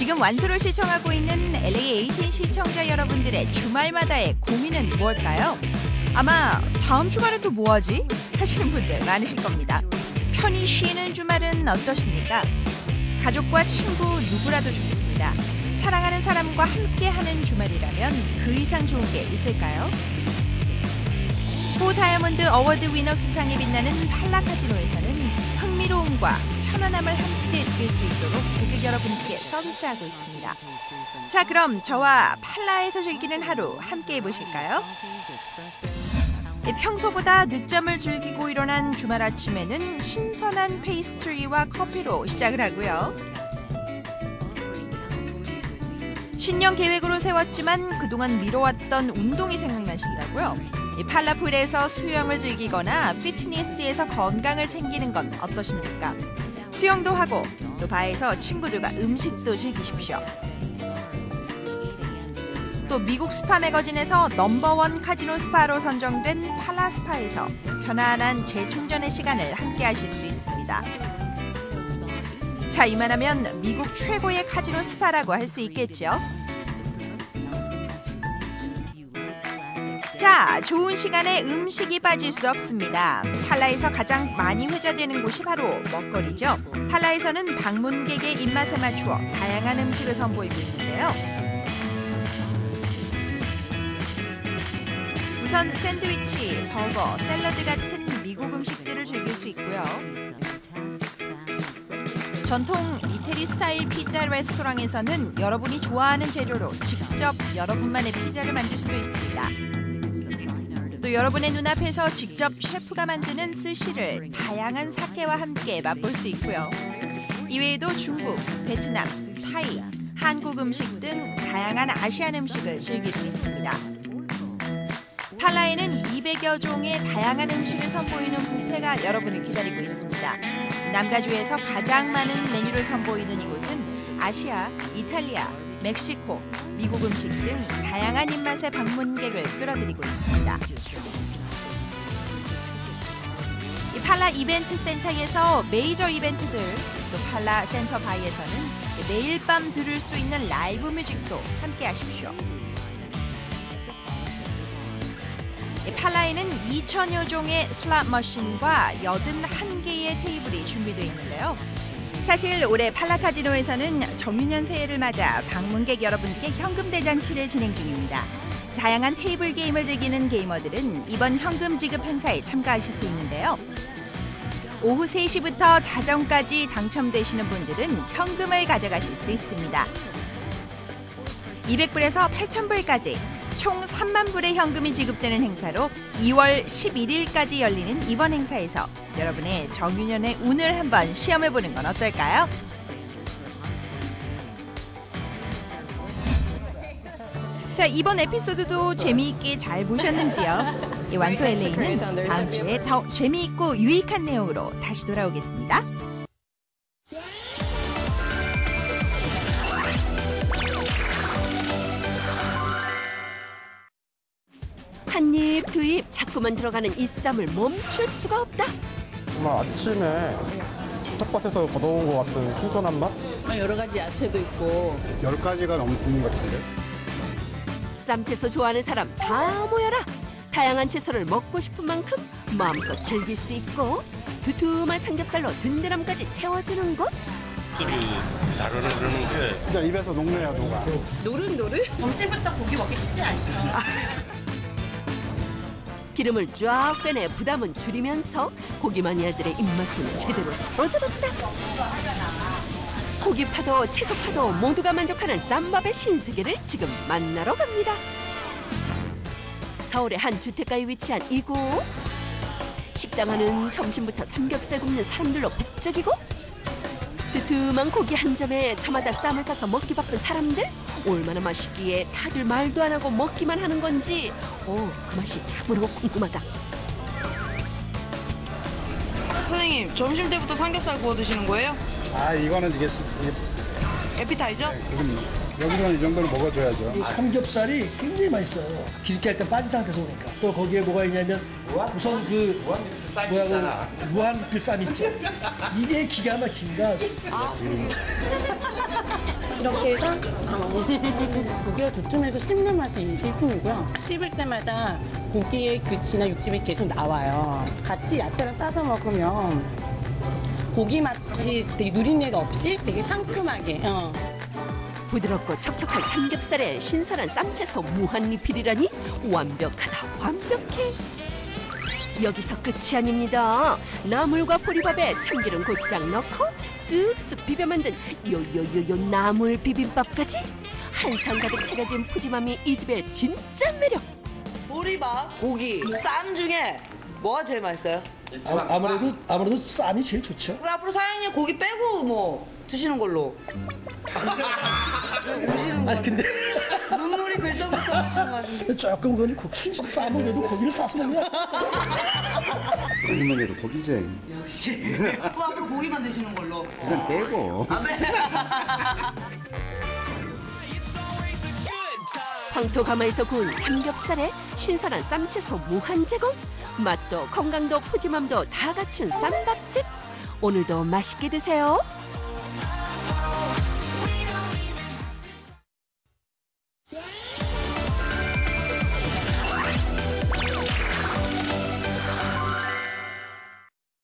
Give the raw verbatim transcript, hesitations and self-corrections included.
지금 완수로 시청하고 있는 엘에이 에이틴 시청자 여러분들의 주말마다의 고민은 무엇일까요? 아마 다음 주말엔 또 뭐하지? 하시는 분들 많으실 겁니다. 편히 쉬는 주말은 어떠십니까? 가족과 친구 누구라도 좋습니다. 사랑하는 사람과 함께하는 주말이라면 그 이상 좋은 게 있을까요? 후 다이아몬드 어워드 위너 수상에 빛나는 팔라 카지노에서는 흥미로움과 편안함을 함께 느낄 수 있도록 고객 여러분께 서비스하고 있습니다. 자, 그럼 저와 팔라에서 즐기는 하루 함께 해보실까요? 평소보다 늦잠을 즐기고 일어난 주말 아침에는 신선한 페이스트리와 커피로 시작을 하고요. 신년 계획으로 세웠지만 그동안 미뤄왔던 운동이 생각나신다고요? 이 팔라풀에서 수영을 즐기거나 피트니스에서 건강을 챙기는 건 어떠십니까? 수영도 하고 또 바에서 친구들과 음식도 즐기십시오. 또 미국 스파 매거진에서 넘버원 카지노 스파로 선정된 팔라 스파에서 편안한 재충전의 시간을 함께 하실 수 있습니다. 자, 이만하면 미국 최고의 카지노 스파라고 할 수 있겠죠. 자, 좋은 시간에 음식이 빠질 수 없습니다. 팔라에서 가장 많이 회자되는 곳이 바로 먹거리죠. 팔라에서는 방문객의 입맛에 맞추어 다양한 음식을 선보이고 있는데요. 우선 샌드위치, 버거, 샐러드 같은 미국 음식들을 즐길 수 있고요. 전통 이태리 스타일 피자 레스토랑에서는 여러분이 좋아하는 재료로 직접 여러분만의 피자를 만들 수도 있습니다. 또 여러분의 눈앞에서 직접 셰프가 만드는 스시를 다양한 사케와 함께 맛볼 수 있고요. 이외에도 중국, 베트남, 타이, 한국 음식 등 다양한 아시안 음식을 즐길 수 있습니다. 팔라에는 이백여 종의 다양한 음식을 선보이는 뷔페가 여러분을 기다리고 있습니다. 남가주에서 가장 많은 메뉴를 선보이는 이곳은 아시아, 이탈리아, 멕시코, 미국 음식 등 다양한 입맛의 방문객을 끌어들이고 있습니다. 이 팔라 이벤트 센터에서 메이저 이벤트들, 또 팔라 센터 바이에서는 매일 밤 들을 수 있는 라이브 뮤직도 함께 하십시오. 팔라에는 이천여 종의 슬롯 머신과 팔십일 개의 테이블이 준비되어 있는데요. 사실 올해 팔라 카지노에서는 정유년 새해를 맞아 방문객 여러분께 현금 대잔치를 진행 중입니다. 다양한 테이블 게임을 즐기는 게이머들은 이번 현금 지급 행사에 참가하실 수 있는데요. 오후 세 시부터 자정까지 당첨되시는 분들은 현금을 가져가실 수 있습니다. 이백 불에서 팔천 불까지 총 삼만 불의 현금이 지급되는 행사로 이월 십일일까지 열리는 이번 행사에서 여러분의 정유년의 운을 한번 시험해보는 건 어떨까요? 자, 이번 에피소드도 재미있게 잘 보셨는지요? 이 완소 엘에이는 다음 주에 더 재미있고 유익한 내용으로 다시 돌아오겠습니다. 한 입, 두 입 자꾸만 들어가는 이 쌈을 멈출 수가 없다. 정말 아침에 텃밭에서 걷어온 것 같은 신선한 맛? 여러 가지 야채도 있고. 열 가지가 넘는 것 같은데. 쌈채소 좋아하는 사람 다 모여라. 다양한 채소를 먹고 싶은 만큼 마음껏 즐길 수 있고 두툼한 삼겹살로 든든함까지 채워주는 곳. 술이 나르는 그러는 게 진짜 입에서 녹네요, 녹아. 노릇노릇? 점심부터 고기 먹기 쉽지 않죠. 기름을 쫙 빼내 부담은 줄이면서 고기 마니아들의 입맛은 제대로 사로잡았다. 고기 파도 채소 파도 모두가 만족하는 쌈밥의 신세계를 지금 만나러 갑니다. 서울의 한 주택가에 위치한 이곳. 식당 안은 점심부터 삼겹살 굽는 사람들로 북적이고 두툼한 고기 한 점에 저마다 쌈을 싸서 먹기 바쁜 사람들. 얼마나 맛있기에 다들 말도 안 하고 먹기만 하는 건지 오, 그 맛이 참으로 궁금하다. 선생님, 점심 때부터 삼겹살 구워 드시는 거예요? 아, 이거는 이게, 이게 에피타이저? 여기서는 이 정도는 먹어줘야죠. 이 삼겹살이 굉장히 맛있어요. 길게 할 때 빠진 상태에서 오니까. 또 거기에 뭐가 있냐면 우선 그 뭐하고 무한 그 쌈 있죠. 이게 기가 막힌다. 이렇게 해서 어, 고기가 두툼해서 씹는 맛이 일품이고요. 씹을 때마다 고기의 그치나 육즙이 계속 나와요. 같이 야채랑 싸서 먹으면 고기 맛이 되게 누린내가 없이 되게 상큼하게. 어. 부드럽고 촉촉한 삼겹살에 신선한 쌈채소 무한리필이라니 완벽하다 완벽해. 여기서 끝이 아닙니다. 나물과 보리밥에 참기름 고추장 넣고 쓱쓱 비벼 만든 요요요요 나물 비빔밥까지 한상 가득 차려진 푸짐함이 이 집의 진짜 매력. 보리밥, 고기, 쌈 중에 뭐가 제일 맛있어요? 아, 아무래도 아무래도 쌈이 제일 좋죠. 그럼 앞으로 사장님 고기 빼고 뭐 드시는 걸로. 드시는 아니 근데 눈물이 글썽글썽 하시는 것 같은데. 조금 그건 고- 좀 쌈을 그래도 고기를 싸서 먹어야지. 거짓말 해도 고기지. 역시. 그럼 앞으로 고기만 드시는 걸로. 그건 빼고. 황토가마에서 구운 삼겹살에 신선한 쌈채소 무한 제공. 맛도 건강도 푸짐함도 다 갖춘 쌈밥집. 오늘도 맛있게 드세요.